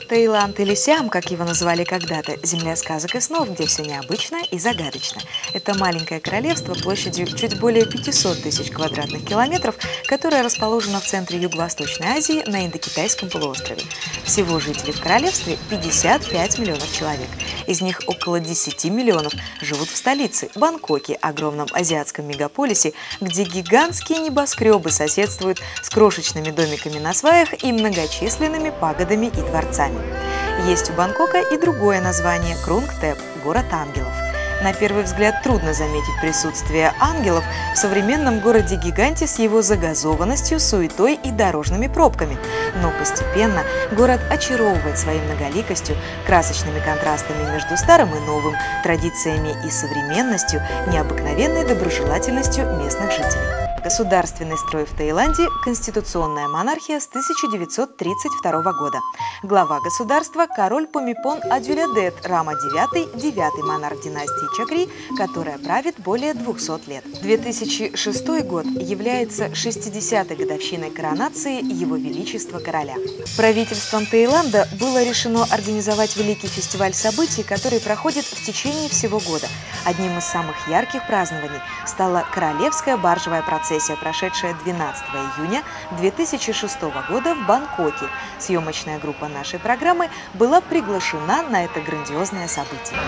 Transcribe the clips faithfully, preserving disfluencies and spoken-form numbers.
Таиланд или Сиам, как его называли когда-то, земля сказок и снов, где все необычно и загадочно. Это маленькое королевство площадью чуть более пятисот тысяч квадратных километров, которое расположено в центре Юго-Восточной Азии на Индокитайском полуострове. Всего жителей в королевстве пятьдесят пять миллионов человек. Из них около десяти миллионов живут в столице Бангкоке, огромном азиатском мегаполисе, где гигантские небоскребы соседствуют с крошечными домиками на сваях и многочисленными пагодами и дворцами. Есть у Бангкока и другое название – Крунгтеп – город ангелов. На первый взгляд трудно заметить присутствие ангелов в современном городе-гиганте с его загазованностью, суетой и дорожными пробками. Но постепенно город очаровывает своей многоликостью, красочными контрастами между старым и новым, традициями и современностью, необыкновенной доброжелательностью местных жителей. Государственный строй в Таиланде – конституционная монархия с тысяча девятьсот тридцать второго года. Глава государства – король Пумипон Адюлядет Рама девятый, девятый монарх династии Чакри, которая правит более двухсот лет. две тысячи шестой год является шестидесятой годовщиной коронации Его Величества Короля. Правительством Таиланда было решено организовать великий фестиваль событий, который проходит в течение всего года. Одним из самых ярких празднований стала королевская баржевая процессия, прошедшая двенадцатого июня две тысячи шестого года в Бангкоке. Съемочная группа нашей программы была приглашена на это грандиозное событие.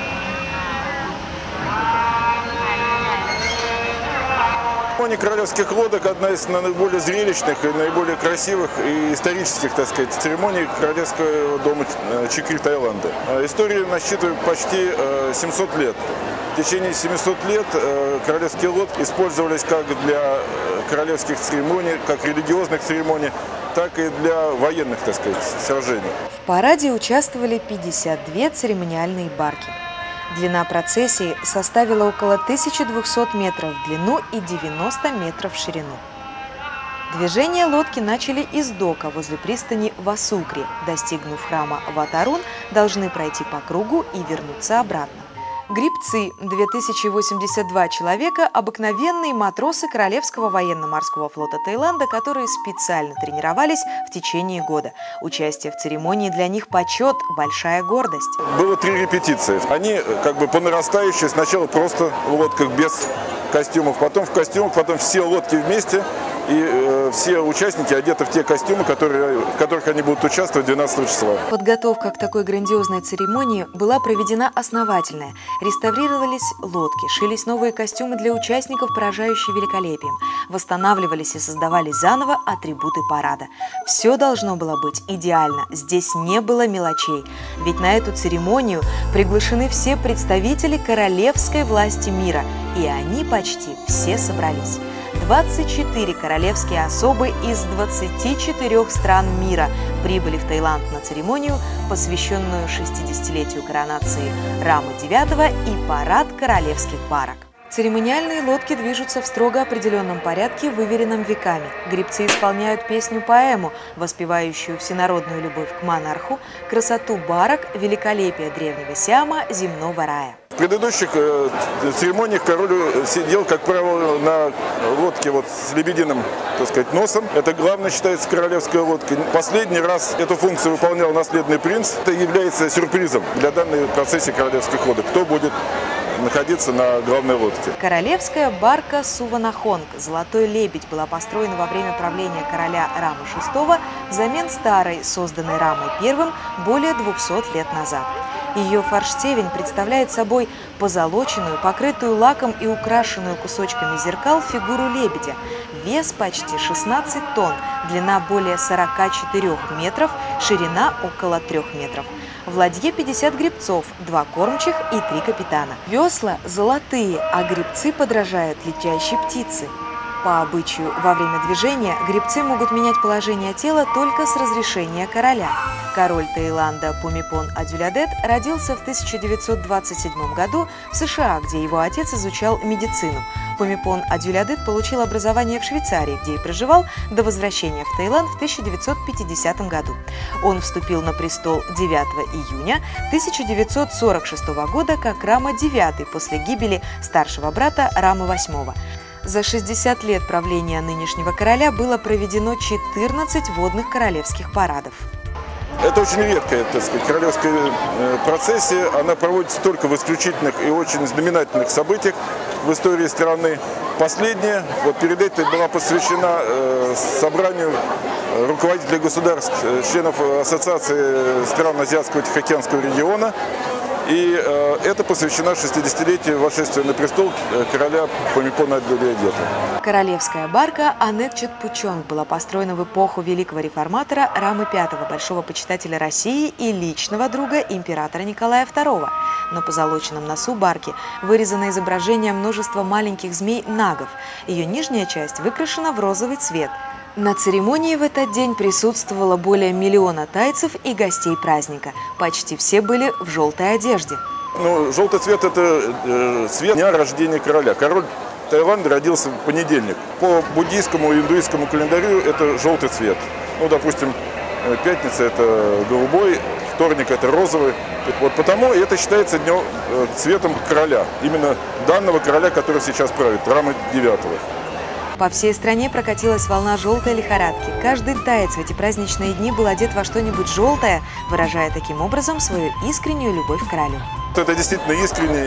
Церемония королевских лодок – одна из наиболее зрелищных и наиболее красивых и исторических, так сказать, церемоний королевского дома Чакри Таиланда. История насчитывает почти семьсот лет. В течение семисот лет королевские лодки использовались как для королевских церемоний, как религиозных церемоний, так и для военных, так сказать, сражений. В параде участвовали пятьдесят две церемониальные барки. Длина процессии составила около тысячи двухсот метров в длину и девяноста метров в ширину. Движение лодки начали из дока возле пристани Васукри. Достигнув храма Ватарун, должны пройти по кругу и вернуться обратно. Гребцы – две тысячи восемьдесят два человека, обыкновенные матросы Королевского военно-морского флота Таиланда, которые специально тренировались в течение года. Участие в церемонии для них почет, большая гордость. Было три репетиции. Они как бы по нарастающей, сначала просто в лодках без костюмов, потом в костюмах, потом все лодки вместе. И э, все участники одеты в те костюмы, которые, в которых они будут участвовать двенадцатого числа. Подготовка к такой грандиозной церемонии была проведена основательная. Реставрировались лодки, шились новые костюмы для участников, поражающие великолепием. Восстанавливались и создавались заново атрибуты парада. Все должно было быть идеально. Здесь не было мелочей. Ведь на эту церемонию приглашены все представители королевской власти мира. И они почти все собрались. двадцать четыре королевские особы из двадцати четырёх стран мира прибыли в Таиланд на церемонию, посвященную шестидесятилетию коронации Рамы девятого и парад королевских барок. Церемониальные лодки движутся в строго определенном порядке, выверенном веками. Гребцы исполняют песню-поэму, воспевающую всенародную любовь к монарху, красоту барок, великолепие древнего Сиама, земного рая. В предыдущих э, церемониях король сидел, как правило, на лодке вот с лебединым, так сказать, носом. Это главное считается королевская лодка. Последний раз эту функцию выполнял наследный принц. Это является сюрпризом для данной процессии королевских лодок. Кто будет находиться на главной лодке? Королевская барка Суванахонг «Золотой лебедь» была построена во время правления короля Рамы шестого взамен старой, созданной Рамой первым более двухсот лет назад. Ее форштевень представляет собой позолоченную, покрытую лаком и украшенную кусочками зеркал фигуру лебедя. Вес почти шестнадцать тонн, длина более сорока четырёх метров, ширина около трёх метров. В ладье пятьдесят гребцов, два кормчих и три капитана. Весла золотые, а гребцы подражают летящей птице. По обычаю, во время движения гребцы могут менять положение тела только с разрешения короля. Король Таиланда Пумипон Адюлядет родился в тысяча девятьсот двадцать седьмом году в США, где его отец изучал медицину. Пумипон Адюлядет получил образование в Швейцарии, где и проживал до возвращения в Таиланд в тысяча девятьсот пятидесятом году. Он вступил на престол девятого июня тысяча девятьсот сорок шестого года как Рама девятый после гибели старшего брата Рамы восьмого. За шестьдесят лет правления нынешнего короля было проведено четырнадцать водных королевских парадов. Это очень редкая, так сказать, королевская процессия. Она проводится только в исключительных и очень знаменательных событиях в истории страны. Последняя, вот перед этим, была посвящена э, собранию руководителей государств, членов Ассоциации стран Азиатского Тихоокеанского региона. И э, это посвящено шестидесятилетию восшествия на престол короля Пумипона Аддулиадета. Королевская барка Анет Четпучонг была построена в эпоху великого реформатора Рамы Пятого, большого почитателя России и личного друга императора Николая Второго. На позолоченном носу барки вырезано изображение множества маленьких змей-нагов. Ее нижняя часть выкрашена в розовый цвет. На церемонии в этот день присутствовало более миллиона тайцев и гостей праздника. Почти все были в желтой одежде. Ну, желтый цвет – это э, цвет дня рождения короля. Король Таиланда родился в понедельник. По буддийскому и индуистскому календарю это желтый цвет. Ну, допустим, пятница – это голубой, вторник – это розовый. Вот потому это считается днем, э, цветом короля. Именно данного короля, который сейчас правит, Рамы Девятого. По всей стране прокатилась волна желтой лихорадки. Каждый таец в эти праздничные дни был одет во что-нибудь желтое, выражая таким образом свою искреннюю любовь к королю. Это действительно искренне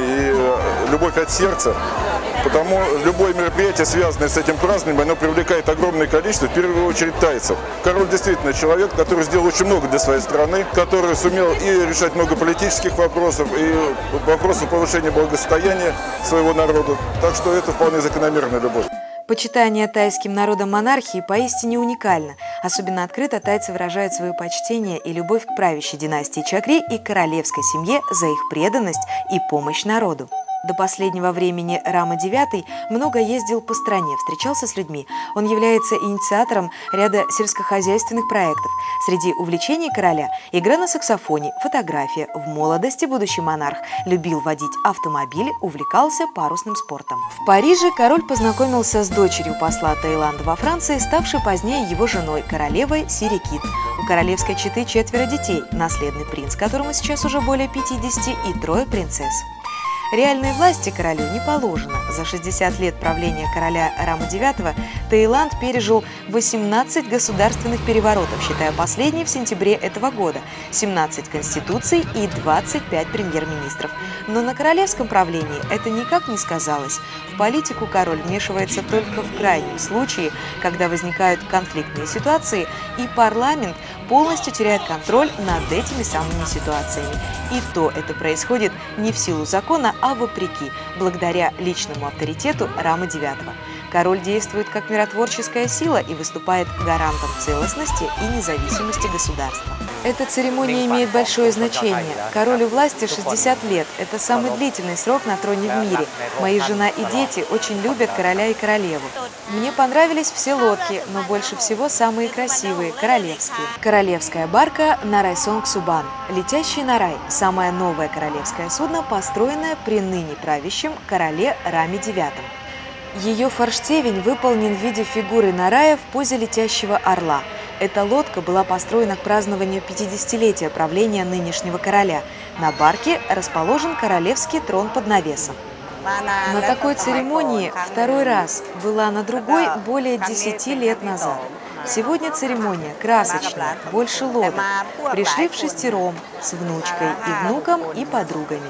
и любовь от сердца, потому любое мероприятие, связанное с этим празднованием, оно привлекает огромное количество, в первую очередь, тайцев. Король действительно человек, который сделал очень много для своей страны, который сумел и решать много политических вопросов, и вопросов повышения благосостояния своего народа. Так что это вполне закономерная любовь. Почитание тайским народом монархии поистине уникально. Особенно открыто тайцы выражают свое почтение и любовь к правящей династии Чакри и королевской семье за их преданность и помощь народу. До последнего времени Рама Девятый много ездил по стране, встречался с людьми. Он является инициатором ряда сельскохозяйственных проектов. Среди увлечений короля – игра на саксофоне, фотография. В молодости будущий монарх любил водить автомобили, увлекался парусным спортом. В Париже король познакомился с дочерью посла Таиланда во Франции, ставшей позднее его женой, королевой Сирикит. У королевской четы четверо детей, наследный принц, которому сейчас уже более пятидесяти, и трое принцесс. Реальной власти королю не положено. За шестьдесят лет правления короля Рамы Девятого Таиланд пережил восемнадцать государственных переворотов, считая последний в сентябре этого года, семнадцать конституций и двадцать пять премьер-министров. Но на королевском правлении это никак не сказалось. В политику король вмешивается только в крайнем случае, когда возникают конфликтные ситуации, и парламент полностью теряет контроль над этими самыми ситуациями. И то это происходит не в силу закона, а вопреки, благодаря личному авторитету Рамы Девятого. Король действует как миротворческая сила и выступает гарантом целостности и независимости государства. Эта церемония имеет большое значение. Королю власти шестьдесят лет. Это самый длительный срок на троне в мире. Моя жена и дети очень любят короля и королеву. Мне понравились все лодки, но больше всего самые красивые – королевские. Королевская барка Нарай Сонг Субан. Летящий Нарай – самое новое королевское судно, построенное при ныне правящем короле Раме Девятом. Ее форштевень выполнен в виде фигуры Нарая в позе летящего орла. Эта лодка была построена к празднованию пятидесятилетия правления нынешнего короля. На барке расположен королевский трон под навесом. На такой церемонии второй раз, была на другой более десяти лет назад. Сегодня церемония красочная, больше лодок. Пришли в шестером, с внучкой и внуком и подругами.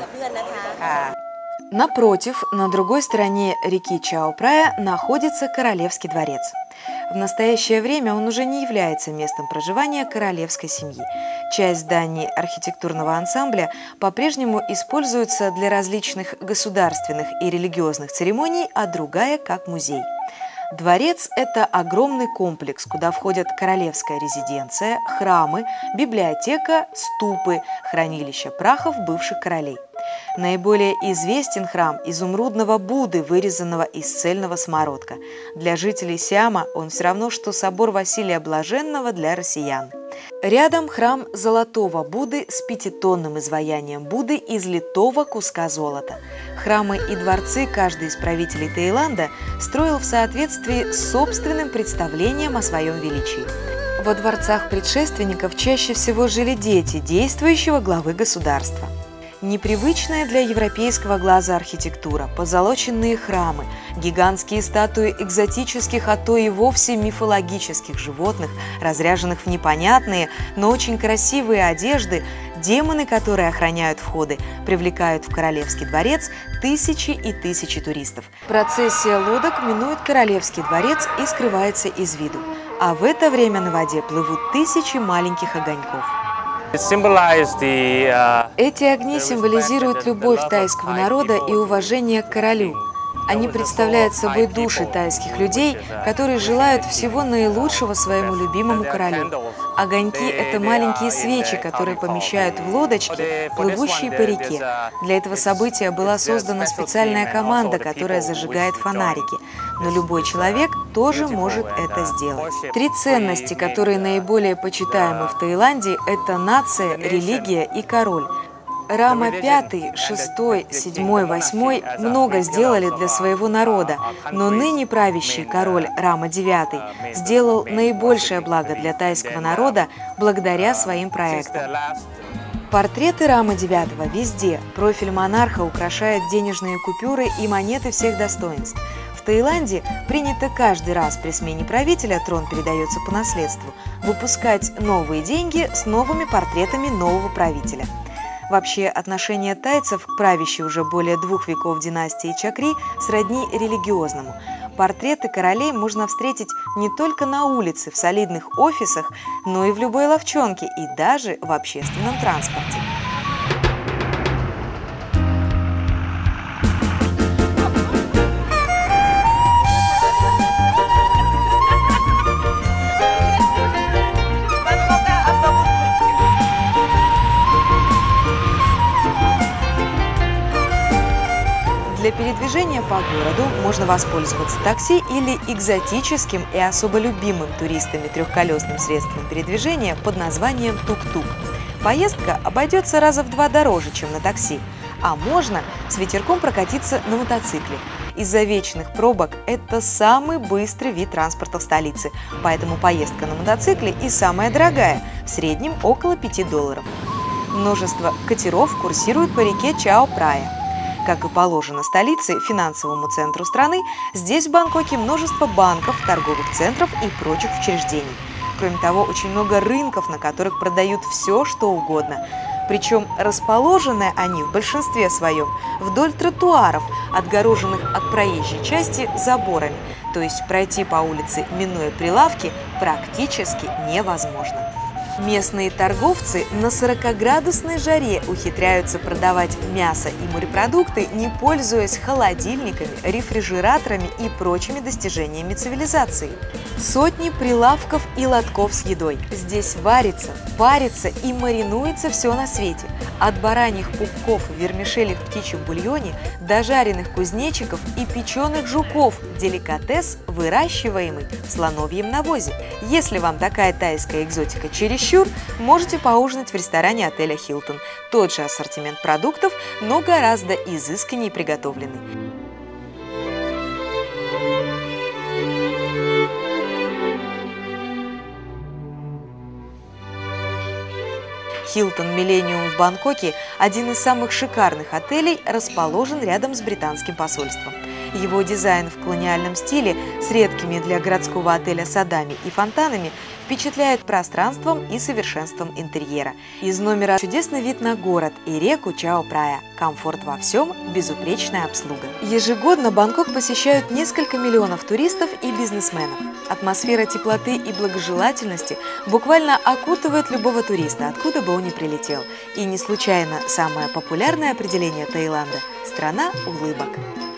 Напротив, на другой стороне реки Чао-Прая находится Королевский дворец. В настоящее время он уже не является местом проживания королевской семьи. Часть зданий архитектурного ансамбля по-прежнему используется для различных государственных и религиозных церемоний, а другая как музей. Дворец – это огромный комплекс, куда входят королевская резиденция, храмы, библиотека, ступы, хранилища прахов бывших королей. Наиболее известен храм изумрудного Будды, вырезанного из цельного самородка. Для жителей Сиама он все равно, что собор Василия Блаженного для россиян. Рядом храм золотого Будды с пятитонным изваянием Будды из литого куска золота. Храмы и дворцы каждый из правителей Таиланда строил в соответствии с собственным представлением о своем величии. Во дворцах предшественников чаще всего жили дети действующего главы государства. Непривычная для европейского глаза архитектура, позолоченные храмы, гигантские статуи экзотических, а то и вовсе мифологических животных, разряженных в непонятные, но очень красивые одежды, демоны, которые охраняют входы, привлекают в Королевский дворец тысячи и тысячи туристов. Процессия лодок минует Королевский дворец и скрывается из виду. А в это время на воде плывут тысячи маленьких огоньков. Эти огни символизируют любовь тайского народа и уважение к королю. Они представляют собой души тайских людей, которые желают всего наилучшего своему любимому королю. Огоньки – это маленькие свечи, которые помещают в лодочки, плывущие по реке. Для этого события была создана специальная команда, которая зажигает фонарики. Но любой человек тоже может это сделать. Три ценности, которые наиболее почитаемы в Таиланде – это нация, религия и король. Рама пятый, шестой, седьмой, восьмой много сделали для своего народа, но ныне правящий король Рама девятый сделал наибольшее благо для тайского народа благодаря своим проектам. Портреты Рамы девятого везде. Профиль монарха украшает денежные купюры и монеты всех достоинств. В Таиланде принято каждый раз при смене правителя, трон передается по наследству, выпускать новые деньги с новыми портретами нового правителя. Вообще, отношение тайцев к правящей уже более двух веков династии Чакри сродни религиозному. Портреты королей можно встретить не только на улице, в солидных офисах, но и в любой лавчонке и даже в общественном транспорте. Для передвижения по городу можно воспользоваться такси или экзотическим и особо любимым туристами трехколесным средством передвижения под названием тук-тук. Поездка обойдется раза в два дороже, чем на такси, а можно с ветерком прокатиться на мотоцикле. Из-за вечных пробок это самый быстрый вид транспорта в столице, поэтому поездка на мотоцикле и самая дорогая, в среднем около пяти долларов. Множество катеров курсируют по реке Чао-Прая. Как и положено столице, финансовому центру страны, здесь в Бангкоке множество банков, торговых центров и прочих учреждений. Кроме того, очень много рынков, на которых продают все, что угодно. Причем расположены они в большинстве своем вдоль тротуаров, отгороженных от проезжей части заборами. То есть пройти по улице, минуя прилавки, практически невозможно. Местные торговцы на сорокаградусной жаре ухитряются продавать мясо и морепродукты, не пользуясь холодильниками, рефрижераторами и прочими достижениями цивилизации. Сотни прилавков и лотков с едой. Здесь варится, парится и маринуется все на свете. От бараньих пупков и вермишелей в птичьем бульоне до жареных кузнечиков и печеных жуков – деликатес, выращиваемый в слоновьем навозе. Если вам такая тайская экзотика чересчур, можете поужинать в ресторане отеля «Хилтон». Тот же ассортимент продуктов, но гораздо изысканнее приготовленный. «Хилтон Миллениум» в Бангкоке – один из самых шикарных отелей, расположен рядом с британским посольством. Его дизайн в колониальном стиле с редкими для городского отеля садами и фонтанами впечатляет пространством и совершенством интерьера. Из номера чудесный вид на город и реку Чао-Прая. Комфорт во всем, безупречная обслуга. Ежегодно Бангкок посещают несколько миллионов туристов и бизнесменов. Атмосфера теплоты и благожелательности буквально окутывает любого туриста, откуда бы он ни прилетел. И не случайно самое популярное определение Таиланда – страна улыбок.